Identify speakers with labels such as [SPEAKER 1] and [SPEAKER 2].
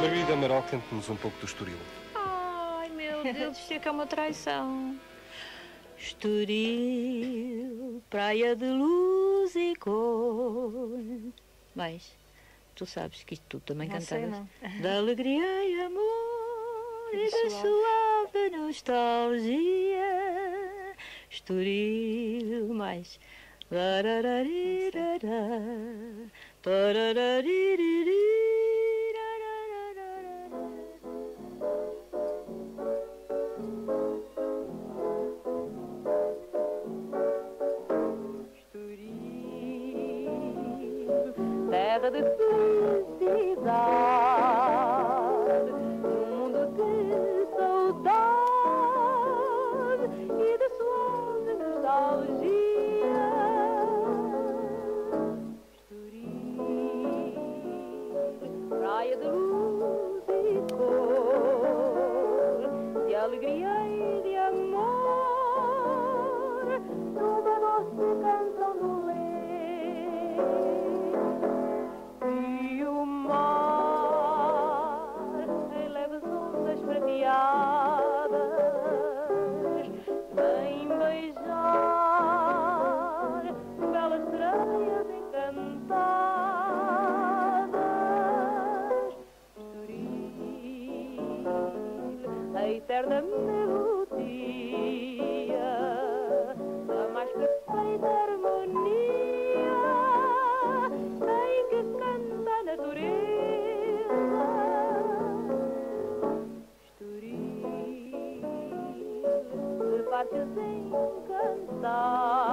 [SPEAKER 1] Margarida Amaral, cante-nos um pouco do Estoril.
[SPEAKER 2] Ai, meu Deus, isto é que é uma traição. Estoril, praia de luz e cor. Mas tu sabes que isto tu também cantavas. Da alegria e amor e da suave nostalgia. Estoril, mais. Terra de felicidade, num mundo de saudade e de suave nostalgia. Estoril, praia de luz e cor, de alegria e de amor, numa doce canção do e o mar em leves ondas prateadas vem beijar belas sereias encantadas. Estoril, a eterna melodia da mais perfeita harmonia em que canta a natureza. Estoril, de parques encantados